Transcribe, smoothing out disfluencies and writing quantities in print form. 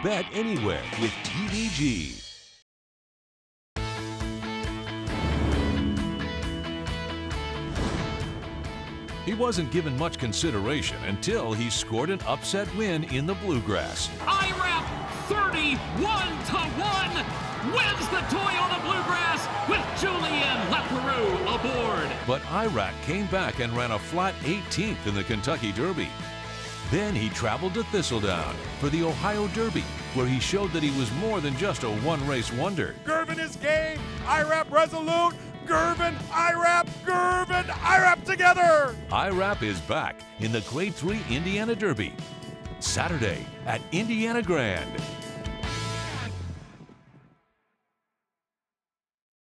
Bet anywhere with TVG. He wasn't given much consideration until he scored an upset win in the Bluegrass. Irap 31-1 wins the Toyota Bluegrass with Julian Leperoux aboard. But Irap came back and ran a flat 18th in the Kentucky Derby. Then he traveled to Thistledown for the Ohio Derby, where he showed that he was more than just a one-race wonder. Girvin is game, Irap resolute, Girvin, Irap together! Irap is back in the Grade 3 Indiana Derby, Saturday at Indiana Grand.